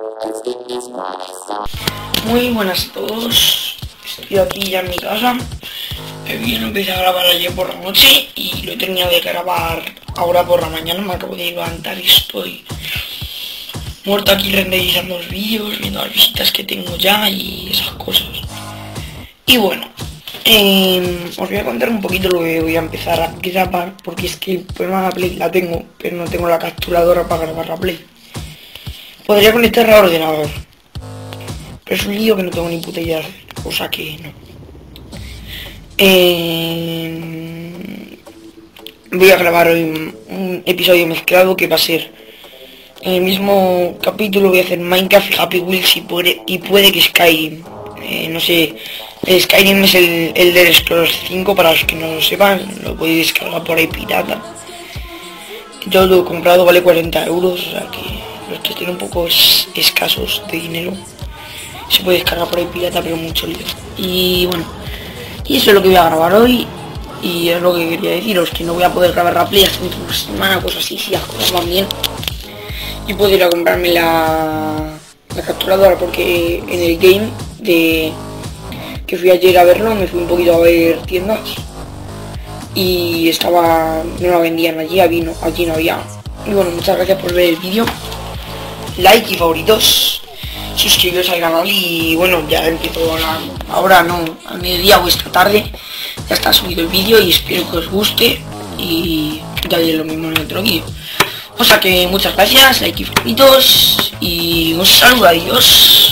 Muy buenas a todos, estoy aquí ya en mi casa. El vídeo lo empecé a grabar ayer por la noche y lo he terminado de grabar ahora por la mañana. Me acabo de levantar y estoy muerto aquí renderizando los vídeos, viendo las visitas que tengo ya y esas cosas. Y bueno, os voy a contar un poquito lo que voy a empezar a grabar, porque es que el problema de la Play la tengo, pero no tengo la capturadora para grabar la Play. Podría conectarla al ordenador, pero es un lío que no tengo ni puta idea de hacer, o sea que no. Voy a grabar hoy un episodio mezclado que va a ser en el mismo capítulo. Voy a hacer Minecraft y Happy Wheels y puede que Skyrim. No sé, Skyrim es el Elder Scrolls 5, para los que no lo sepan, lo podéis descargar por ahí pirata. Yo lo he comprado, vale 40 euros, o sea que los que estén un poco escasos de dinero se puede descargar por ahí pirata, pero mucho lío. Y bueno, y eso es lo que voy a grabar hoy. Y es lo que quería deciros, que no voy a poder grabar la Play hasta una semana, cosas así, si las cosas van bien. Y puedo ir a comprarme la capturadora, porque en el game que fui ayer a verlo, me fui un poquito a ver tiendas y no la vendían allí, allí no había. Y bueno, muchas gracias por ver el vídeo, like y favoritos, suscribiros al canal. Y bueno, ya empiezo ahora no, al mediodía o esta tarde ya está subido el vídeo y espero que os guste, y ya diré lo mismo en otro vídeo. O sea que muchas gracias, like y favoritos y un saludo, adiós.